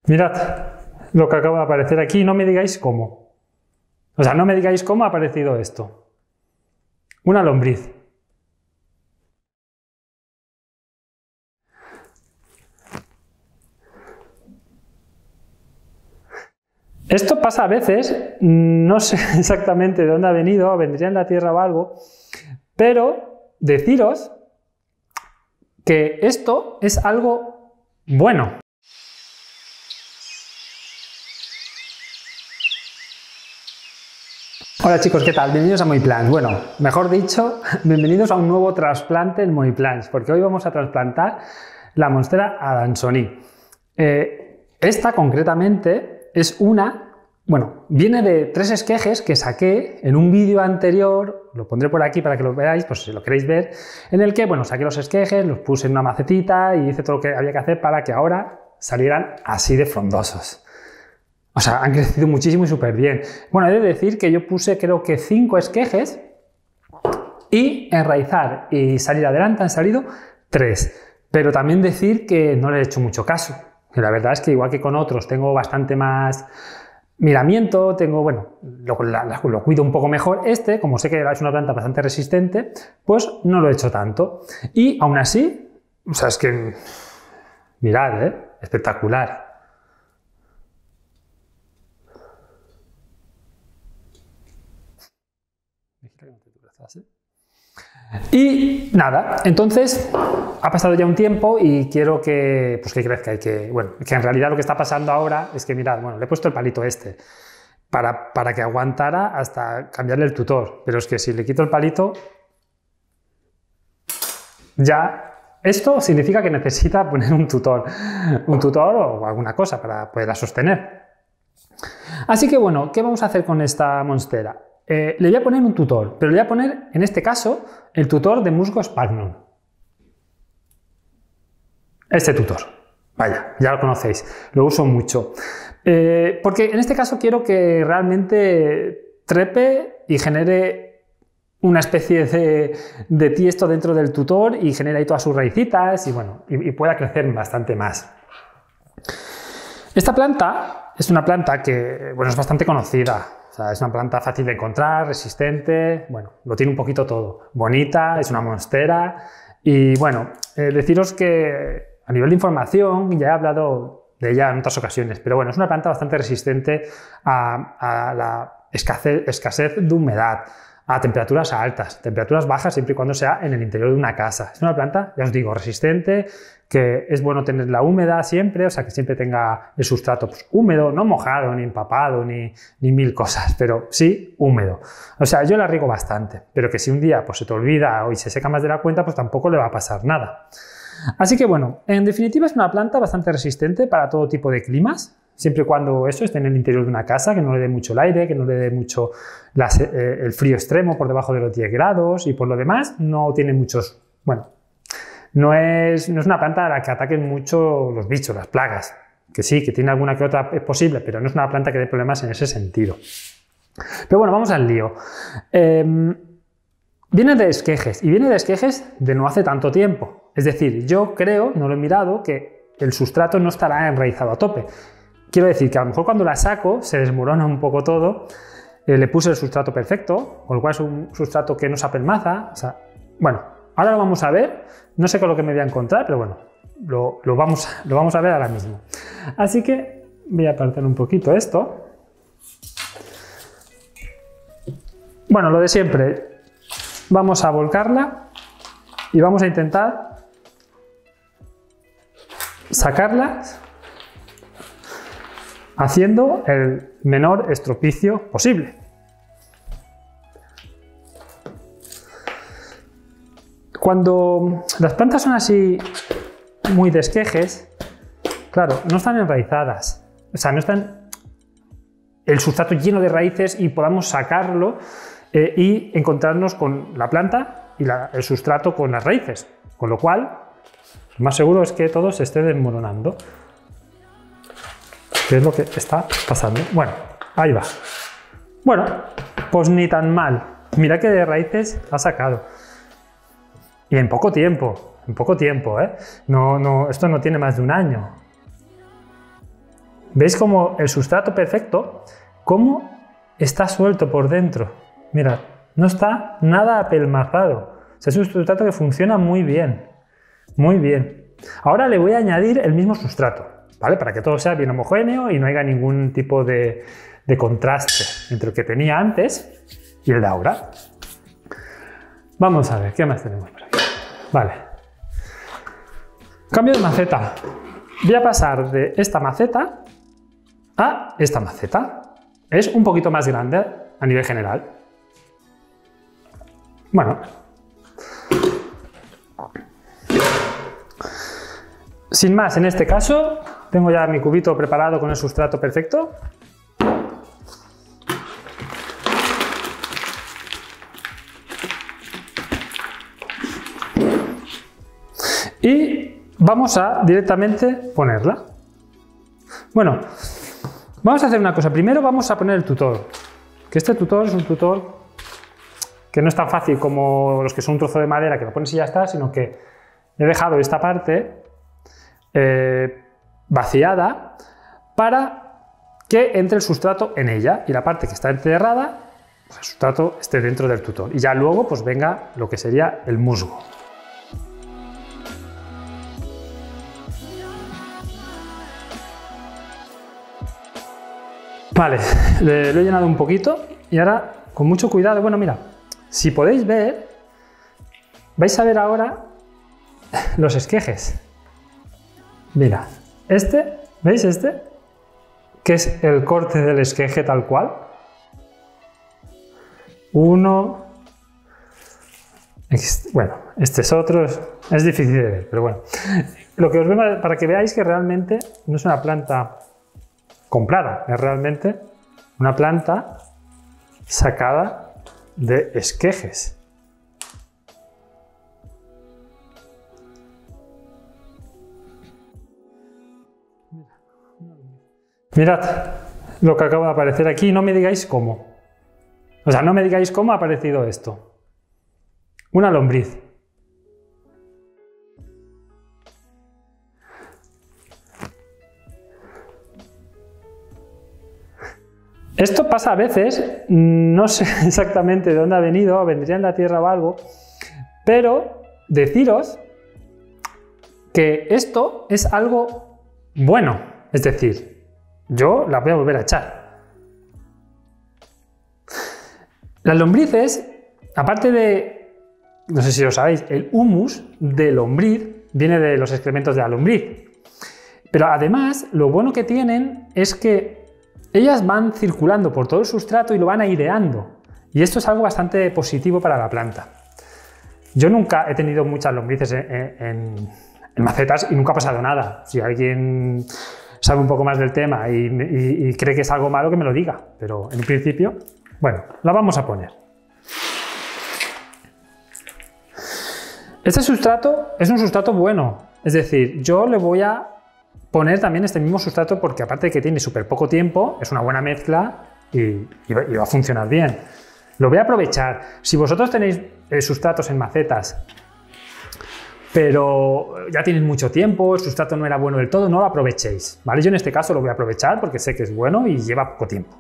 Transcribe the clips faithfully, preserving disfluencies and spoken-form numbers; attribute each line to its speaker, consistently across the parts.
Speaker 1: Mirad lo que acaba de aparecer aquí, no me digáis cómo. O sea, no me digáis cómo ha aparecido esto. Una lombriz. Esto pasa a veces, no sé exactamente de dónde ha venido, vendría en la Tierra o algo, pero deciros que esto es algo bueno. Hola chicos, ¿qué tal? Bienvenidos a Moiplans. Bueno, mejor dicho, bienvenidos a un nuevo trasplante en Moiplans, porque hoy vamos a trasplantar la monstera adansonii. Eh, esta concretamente es una, bueno, viene de tres esquejes que saqué en un vídeo anterior, lo pondré por aquí para que lo veáis, pues si lo queréis ver, en el que, bueno, saqué los esquejes, los puse en una macetita y hice todo lo que había que hacer para que ahora salieran así de frondosos. O sea, han crecido muchísimo y súper bien. Bueno, he de decir que yo puse creo que cinco esquejes y enraizar y salir adelante han salido tres. Pero también decir que no le he hecho mucho caso. Que la verdad es que igual que con otros tengo bastante más miramiento, tengo, bueno, lo, la, lo cuido un poco mejor. Este, como sé que es una planta bastante resistente, pues no lo he hecho tanto. Y aún así, o sea, es que, mirad, ¿eh? Espectacular. Y nada, entonces ha pasado ya un tiempo y quiero que, pues que crezca y que, bueno, que en realidad lo que está pasando ahora es que, mirad, bueno, le he puesto el palito este para, para que aguantara hasta cambiarle el tutor, pero es que si le quito el palito, ya, esto significa que necesita poner un tutor, un tutor o alguna cosa para poderla sostener. Así que bueno, ¿qué vamos a hacer con esta monstera? Eh, le voy a poner un tutor, pero le voy a poner, en este caso, el tutor de musgo sphagnum. Este tutor. Vaya, ya lo conocéis, lo uso mucho. Eh, porque en este caso quiero que realmente trepe y genere una especie de, de tiesto dentro del tutor y genere ahí todas sus raicitas y, bueno, y, y pueda crecer bastante más. Esta planta es una planta que, bueno, es bastante conocida. O sea, es una planta fácil de encontrar, resistente, bueno, lo tiene un poquito todo. Bonita, es una monstera y bueno, eh, deciros que a nivel de información ya he hablado de ella en otras ocasiones, pero bueno, es una planta bastante resistente a, a la escasez, escasez de humedad, a temperaturas altas, temperaturas bajas siempre y cuando sea en el interior de una casa. Es una planta, ya os digo, resistente, que es bueno tenerla húmeda siempre, o sea, que siempre tenga el sustrato pues, húmedo, no mojado, ni empapado, ni, ni mil cosas, pero sí húmedo. O sea, yo la riego bastante, pero que si un día pues, se te olvida o se seca más de la cuenta, pues tampoco le va a pasar nada. Así que bueno, en definitiva es una planta bastante resistente para todo tipo de climas, siempre y cuando eso esté en el interior de una casa, que no le dé mucho el aire, que no le dé mucho las, eh, el frío extremo por debajo de los diez grados y por lo demás no tiene muchos, bueno, no es, no es una planta a la que ataquen mucho los bichos, las plagas, que sí, que tiene alguna que otra es posible, pero no es una planta que dé problemas en ese sentido. Pero bueno, vamos al lío. Eh, viene de esquejes y viene de esquejes de no hace tanto tiempo. Es decir, yo creo, no lo he mirado, que el sustrato no estará enraizado a tope. Quiero decir que a lo mejor cuando la saco se desmorona un poco todo, eh, le puse el sustrato perfecto, con lo cual es un sustrato que no se apelmaza, o sea, bueno, ahora lo vamos a ver, no sé con lo que me voy a encontrar, pero bueno, lo, lo, vamos, lo vamos a ver ahora mismo. Así que voy a apartar un poquito esto. Bueno, lo de siempre, vamos a volcarla y vamos a intentar sacarla haciendo el menor estropicio posible. Cuando las plantas son así muy de esquejes, claro, no están enraizadas, o sea, no están el sustrato lleno de raíces y podamos sacarlo eh, y encontrarnos con la planta y la, el sustrato con las raíces, con lo cual lo más seguro es que todo se esté desmoronando. ¿Qué es lo que está pasando? Bueno, ahí va. Bueno, pues ni tan mal. Mira qué de raíces ha sacado. Y en poco tiempo, en poco tiempo, ¿eh? No, no, esto no tiene más de un año. ¿Veis cómo el sustrato perfecto, cómo está suelto por dentro? Mirad, no está nada apelmazado. O sea, es un sustrato que funciona muy bien, muy bien. Ahora le voy a añadir el mismo sustrato, ¿vale? Para que todo sea bien homogéneo y no haya ningún tipo de, de contraste entre el que tenía antes y el de ahora. Vamos a ver, ¿qué más tenemos por aquí? Vale. Cambio de maceta. Voy a pasar de esta maceta a esta maceta. Es un poquito más grande a nivel general. Bueno. Sin más, en este caso, tengo ya mi cubito preparado con el sustrato perfecto. Y vamos a directamente ponerla. Bueno, vamos a hacer una cosa. Primero vamos a poner el tutor. Que este tutor es un tutor que no es tan fácil como los que son un trozo de madera que lo pones y ya está, sino que he dejado esta parte eh, vaciada para que entre el sustrato en ella y la parte que está enterrada, pues el sustrato esté dentro del tutor. Y ya luego pues venga lo que sería el musgo. Vale, le, lo he llenado un poquito y ahora con mucho cuidado, bueno mira, si podéis ver, vais a ver ahora los esquejes. Mira, este, ¿veis este? Que es el corte del esqueje tal cual. Uno, bueno, este es otro, es, es difícil de ver, pero bueno. Lo que os veo para que veáis que realmente no es una planta comprada, es realmente una planta sacada de esquejes. Mirad lo que acaba de aparecer aquí, no me digáis cómo. O sea, no me digáis cómo ha aparecido esto. Una lombriz. Esto pasa a veces, no sé exactamente de dónde ha venido, vendría en la tierra o algo, pero deciros que esto es algo bueno, es decir, yo la voy a volver a echar. Las lombrices, aparte de, no sé si lo sabéis, el humus de lombriz viene de los excrementos de la lombriz, pero además lo bueno que tienen es que ellas van circulando por todo el sustrato y lo van aireando. Y esto es algo bastante positivo para la planta. Yo nunca he tenido muchas lombrices en, en, en macetas y nunca ha pasado nada. Si alguien sabe un poco más del tema y, y, y cree que es algo malo, que me lo diga. Pero en principio, bueno, la vamos a poner. Este sustrato es un sustrato bueno. Es decir, yo le voy a poner también este mismo sustrato porque aparte de que tiene súper poco tiempo, es una buena mezcla y, y, va, y va a funcionar bien. Lo voy a aprovechar. Si vosotros tenéis eh, sustratos en macetas, pero ya tenéis mucho tiempo, el sustrato no era bueno del todo, no lo aprovechéis, ¿vale? Yo en este caso lo voy a aprovechar porque sé que es bueno y lleva poco tiempo.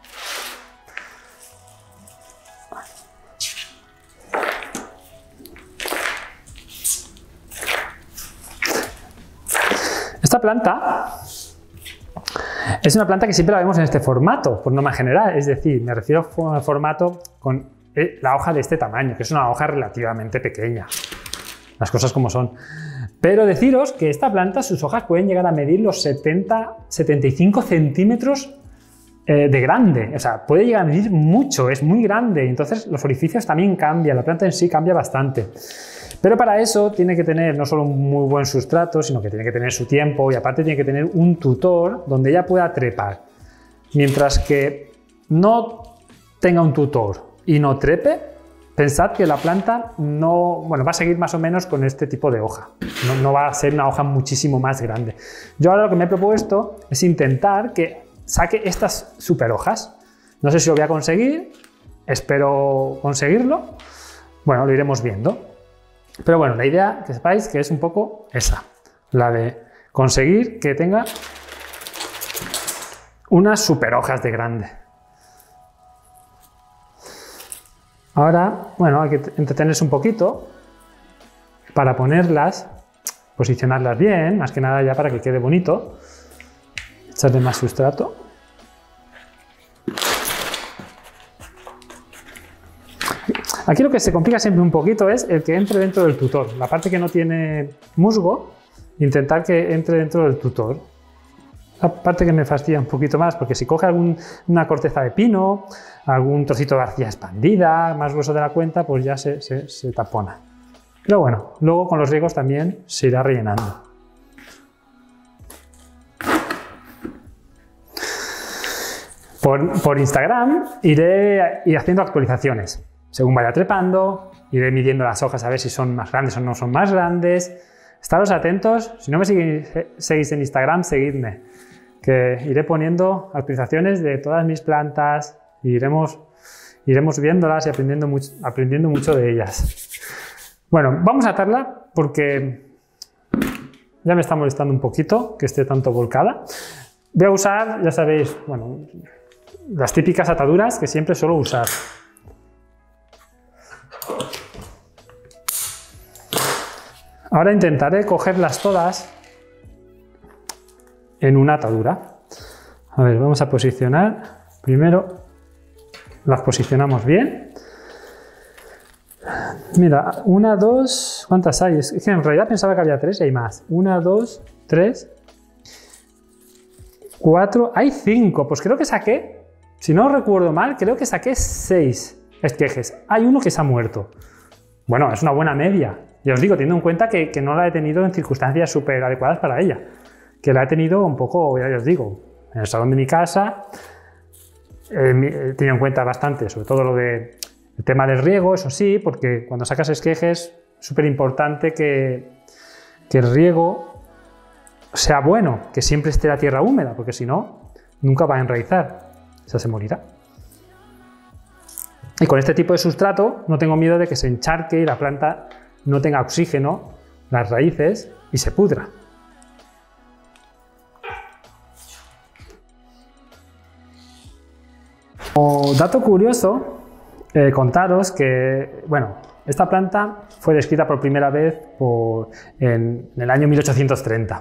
Speaker 1: Esta planta es una planta que siempre la vemos en este formato, por norma general, es decir, me refiero al formato con la hoja de este tamaño, que es una hoja relativamente pequeña, las cosas como son. Pero deciros que esta planta, sus hojas pueden llegar a medir los setenta a setenta y cinco centímetros eh, de grande, o sea, puede llegar a medir mucho, es muy grande, entonces los orificios también cambian, la planta en sí cambia bastante. Pero para eso tiene que tener no solo un muy buen sustrato, sino que tiene que tener su tiempo y aparte tiene que tener un tutor donde ella pueda trepar. Mientras que no tenga un tutor y no trepe, pensad que la planta no, bueno, va a seguir más o menos con este tipo de hoja. No, no va a ser una hoja muchísimo más grande. Yo ahora lo que me he propuesto es intentar que saque estas super hojas. No sé si lo voy a conseguir, espero conseguirlo. Bueno, lo iremos viendo. Pero bueno, la idea, que sepáis que es un poco esa, la de conseguir que tenga unas super hojas de grande. Ahora, bueno, hay que entretenerse un poquito para ponerlas, posicionarlas bien, más que nada ya para que quede bonito. Echarle más sustrato. Aquí lo que se complica siempre un poquito es el que entre dentro del tutor. La parte que no tiene musgo, intentar que entre dentro del tutor. La parte que me fastidia un poquito más, porque si coge alguna corteza de pino, algún trocito de arcilla expandida, más grueso de la cuenta, pues ya se, se, se tapona. Pero bueno, luego con los riegos también se irá rellenando. Por, por Instagram iré ir haciendo actualizaciones. Según vaya trepando, iré midiendo las hojas a ver si son más grandes o no son más grandes. Estaros atentos, si no me seguís, seguís en Instagram, seguidme, que iré poniendo actualizaciones de todas mis plantas y iremos, iremos viéndolas y aprendiendo mucho, aprendiendo mucho de ellas. Bueno, vamos a atarla porque ya me está molestando un poquito que esté tanto volcada. Voy a usar, ya sabéis, bueno, las típicas ataduras que siempre suelo usar. Ahora intentaré cogerlas todas en una atadura. A ver, vamos a posicionar. Primero las posicionamos bien. Mira, una, dos... ¿Cuántas hay? Es que en realidad pensaba que había tres y hay más. Una, dos, tres, cuatro... Hay cinco. Pues creo que saqué, si no recuerdo mal, creo que saqué seis esquejes. Hay uno que se ha muerto. Bueno, es una buena media. Ya os digo, teniendo en cuenta que, que no la he tenido en circunstancias súper adecuadas para ella. Que la he tenido un poco, ya os digo, en el salón de mi casa. Eh, he tenido en cuenta bastante, sobre todo lo de el tema del riego, eso sí, porque cuando sacas esquejes es súper importante que, que el riego sea bueno, que siempre esté la tierra húmeda, porque si no, nunca va a enraizar, esa se morirá. Y con este tipo de sustrato no tengo miedo de que se encharque y la planta no tenga oxígeno, las raíces, y se pudra. Como dato curioso, eh, contaros que, bueno, esta planta fue descrita por primera vez por, en, en el año mil ochocientos treinta.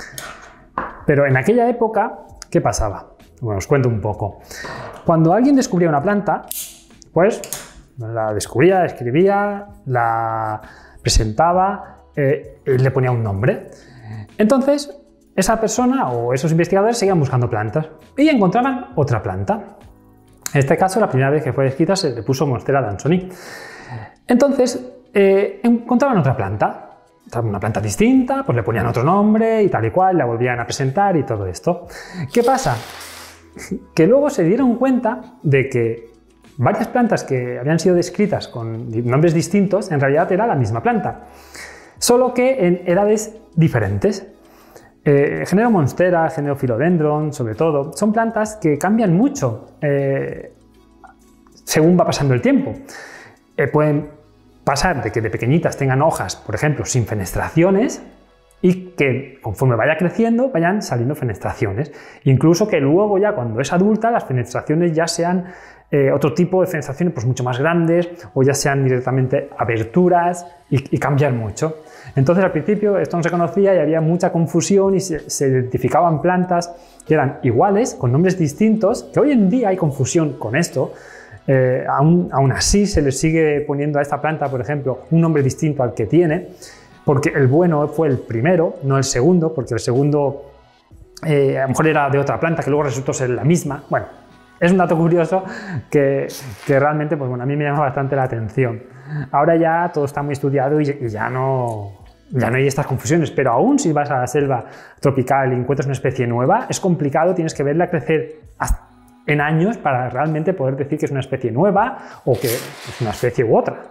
Speaker 1: Pero en aquella época, ¿qué pasaba? Bueno, os cuento un poco. Cuando alguien descubría una planta, pues la descubría, escribía, la presentaba eh, y le ponía un nombre. Entonces, esa persona o esos investigadores seguían buscando plantas y encontraban otra planta. En este caso, la primera vez que fue descrita se le puso Monstera dansoni. Entonces, eh, encontraban otra planta, una planta distinta, pues le ponían otro nombre y tal y cual, la volvían a presentar y todo esto. ¿Qué pasa? Que luego se dieron cuenta de que varias plantas que habían sido descritas con nombres distintos, en realidad era la misma planta, solo que en edades diferentes. Eh, género Monstera, género Philodendron, sobre todo, son plantas que cambian mucho eh, según va pasando el tiempo. Eh, pueden pasar de que de pequeñitas tengan hojas, por ejemplo, sin fenestraciones, y que conforme vaya creciendo vayan saliendo fenestraciones. Incluso que luego ya cuando es adulta las fenestraciones ya sean eh, otro tipo de fenestraciones pues mucho más grandes o ya sean directamente aberturas y, y cambiar mucho. Entonces al principio esto no se conocía y había mucha confusión y se, se identificaban plantas que eran iguales con nombres distintos, que hoy en día hay confusión con esto. Eh, aún, aún así se le sigue poniendo a esta planta, por ejemplo, un nombre distinto al que tiene, porque el bueno fue el primero, no el segundo, porque el segundo eh, a lo mejor era de otra planta que luego resultó ser la misma. Bueno, es un dato curioso que, que realmente pues, bueno, a mí me llama bastante la atención. Ahora ya todo está muy estudiado y, y ya, no, ya no hay estas confusiones, pero aún si vas a la selva tropical y encuentras una especie nueva, es complicado, tienes que verla crecer hasta en años para realmente poder decir que es una especie nueva o que es una especie u otra.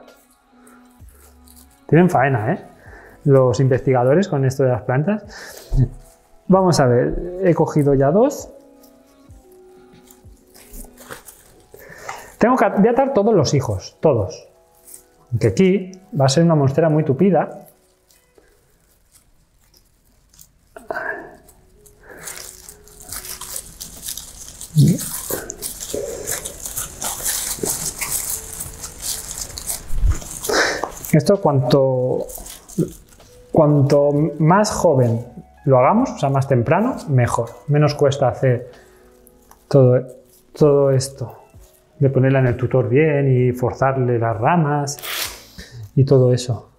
Speaker 1: Tienen faena, ¿eh? Los investigadores con esto de las plantas. Vamos a ver, he cogido ya dos. Tengo que voy a atar todos los hijos, todos. Aunque aquí va a ser una monstera muy tupida. Esto cuanto, cuanto más joven lo hagamos, o sea, más temprano, mejor. Menos cuesta hacer todo, todo esto, de ponerla en el tutor bien y forzarle las ramas y todo eso.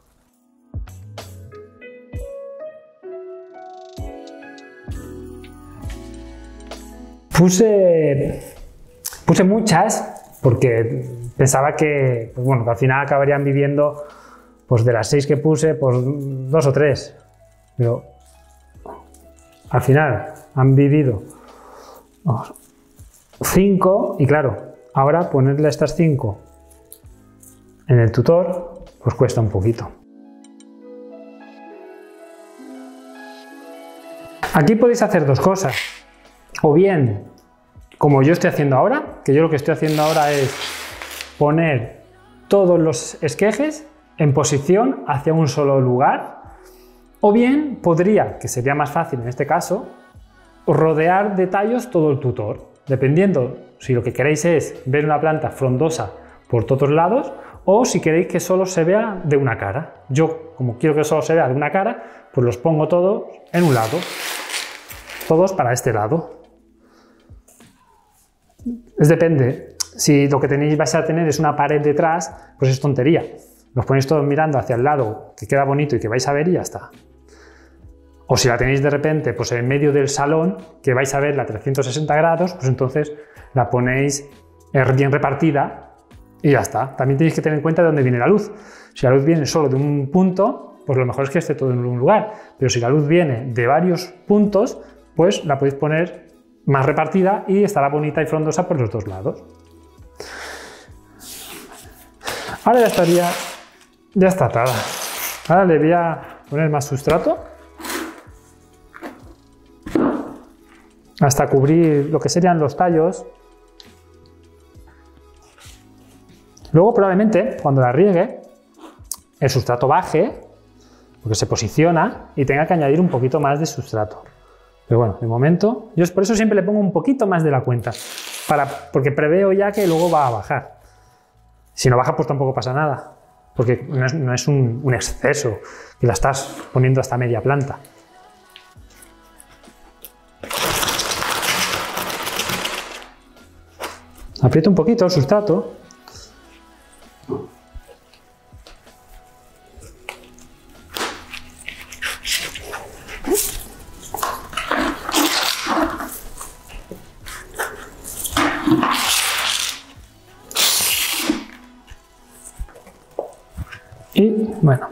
Speaker 1: Puse, puse muchas porque pensaba que, pues bueno, que al final acabarían viviendo, pues de las seis que puse, pues dos o tres. Pero al final han vivido vamos, cinco y claro, ahora ponerle a estas cinco en el tutor, pues cuesta un poquito. Aquí podéis hacer dos cosas. O bien, como yo estoy haciendo ahora, que yo lo que estoy haciendo ahora es poner todos los esquejes en posición hacia un solo lugar, o bien podría, que sería más fácil en este caso, rodear de tallos todo el tutor, dependiendo si lo que queréis es ver una planta frondosa por todos lados o si queréis que solo se vea de una cara. Yo, como quiero que solo se vea de una cara, pues los pongo todos en un lado, todos para este lado. Es depende, si lo que tenéis vais a tener es una pared detrás, pues es tontería. Los ponéis todos mirando hacia el lado que queda bonito y que vais a ver y ya está. O si la tenéis de repente pues en medio del salón, que vais a verla a trescientos sesenta grados, pues entonces la ponéis bien repartida y ya está. También tenéis que tener en cuenta de dónde viene la luz. Si la luz viene solo de un punto, pues lo mejor es que esté todo en un lugar. Pero si la luz viene de varios puntos, pues la podéis poner más repartida y estará bonita y frondosa por los dos lados. Ahora ya estaría, ya está atada. Ahora le voy a poner más sustrato hasta cubrir lo que serían los tallos. Luego probablemente cuando la riegue el sustrato baje porque se posiciona y tenga que añadir un poquito más de sustrato. Pero bueno, de momento, yo por eso siempre le pongo un poquito más de la cuenta, para, porque preveo ya que luego va a bajar. Si no baja, pues tampoco pasa nada, porque no es, no es un, un exceso, que la estás poniendo hasta media planta. Aprieto un poquito el sustrato. Y bueno,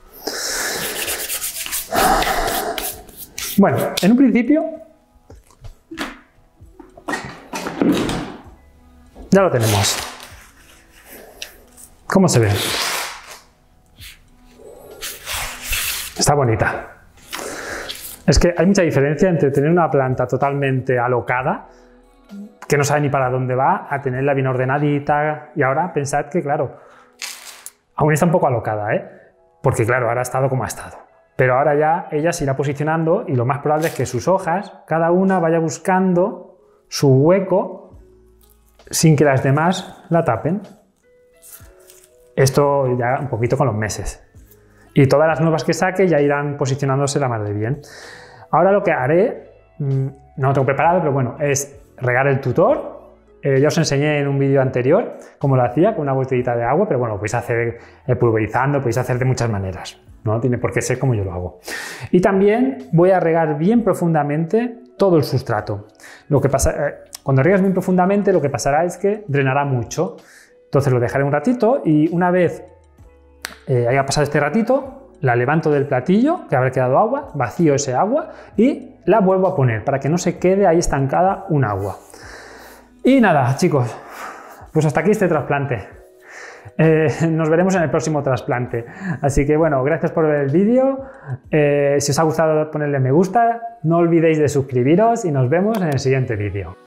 Speaker 1: bueno, en un principio ya lo tenemos. ¿Cómo se ve? Está bonita. Es que hay mucha diferencia entre tener una planta totalmente alocada, que no sabe ni para dónde va, a tenerla bien ordenadita. Y ahora pensad que, claro, aún está un poco alocada, ¿eh? Porque claro, ahora ha estado como ha estado. Pero ahora ya ella se irá posicionando y lo más probable es que sus hojas, cada una vaya buscando su hueco sin que las demás la tapen. Esto ya un poquito con los meses. Y todas las nuevas que saque ya irán posicionándose la mar de bien. Ahora lo que haré, no lo tengo preparado, pero bueno, es regar el tutor. Eh, ya os enseñé en un vídeo anterior cómo lo hacía con una botellita de agua, pero bueno, lo podéis hacer eh, pulverizando, podéis hacer de muchas maneras, no tiene por qué ser como yo lo hago. Y también voy a regar bien profundamente todo el sustrato. Lo que pasa, eh, cuando riegas bien profundamente, lo que pasará es que drenará mucho. Entonces lo dejaré un ratito y una vez eh, haya pasado este ratito, la levanto del platillo, que habrá quedado agua, vacío ese agua y la vuelvo a poner para que no se quede ahí estancada un agua. Y nada, chicos, pues hasta aquí este trasplante. Eh, nos veremos en el próximo trasplante. Así que bueno, gracias por ver el vídeo. Eh, si os ha gustado, ponerle me gusta. No olvidéis de suscribiros y nos vemos en el siguiente vídeo.